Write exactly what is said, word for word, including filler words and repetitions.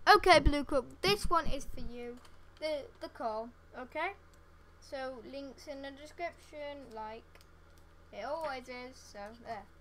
Okay, Blue Cup, this one is for you. The the call, okay? So links in the description, like it always is. So there.